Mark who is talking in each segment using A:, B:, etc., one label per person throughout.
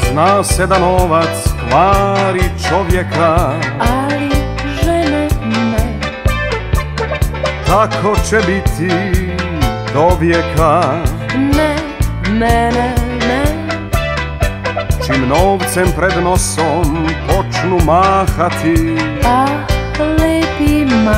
A: Zna se da novac kvari čovjeka,
B: ali žene ne.
A: Tako će biti do vijeka.
B: Ne, mene ne.
A: Čim novcem pred nosom počnu mahati,
B: A lepima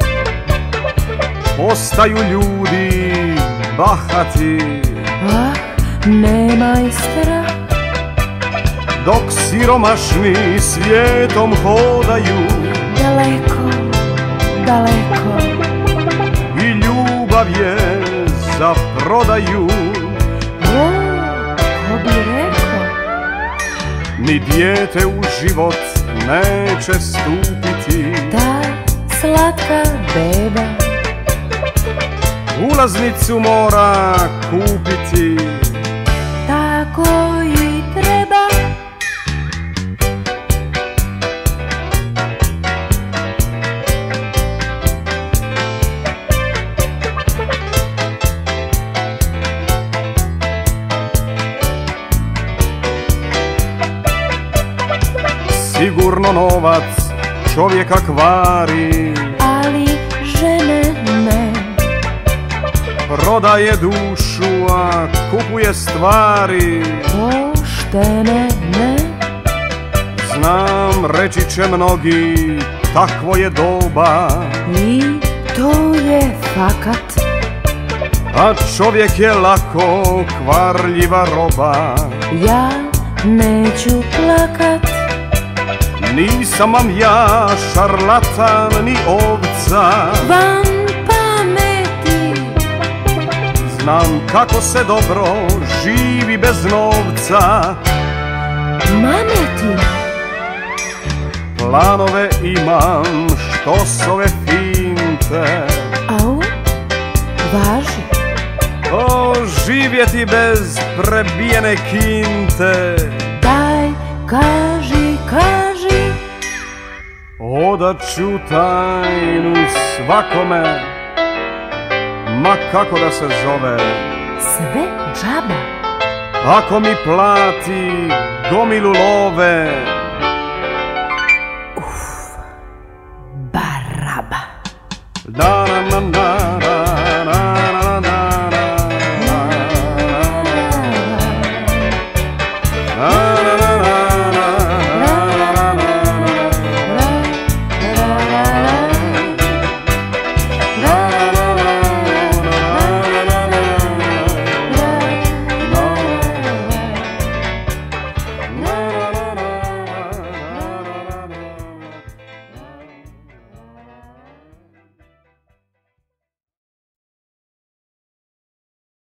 A: postaju ljudi bahati.
B: ah, nemaj strah.
A: Dok siromašni svijetom hodaju,
B: Daleko, daleko.
A: I ljubav je za prodaju.
B: O, ko bi rekao?
A: Ni dijete u život neće stupiti.
B: Ta slatka beba
A: Ulaznicu mora kupiti.
B: tako i treba.
A: Sigurno novac čovjeka kvari,
B: Ali žene ne.
A: prodaje dušu, a kupuje stvari.
B: Poštene ne.
A: Znam, reći će mnogi, takvo je doba,
B: I to je fakat.
A: a čovjek je lako kvarljiva roba.
B: Ja neću plakat.
A: Nisam vam ja šarlatan ni ovca,
B: Van pameti.
A: znam kako se dobro živi bez novca.
B: Mameti.
A: Planove imam što s ove finte,
B: Au, važi.
A: o živjeti bez prebijene kinte.
B: Daj, kaži, kaži.
A: Odat ću tajnu svakome, ma kako da se zove,
B: Sve džaba.
A: ako mi plati gomilu love.
B: Baraba.
A: Da na na